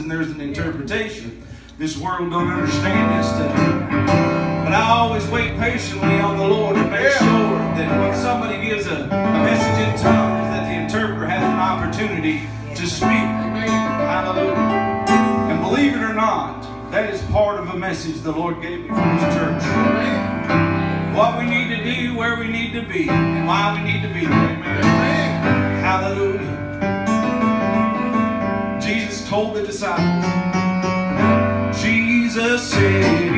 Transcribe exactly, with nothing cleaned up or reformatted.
and there's an interpretation. This world don't understand this stuff. But I always wait patiently on the Lord to make sure that when somebody gives a, a message in tongues, that the interpreter has an opportunity to speak. Hallelujah. And believe it or not, that is part of a message the Lord gave me for His church. What we need to do, where we need to be, and why we need to be there. Amen. Hallelujah. Jesus told the disciples, Jesus said,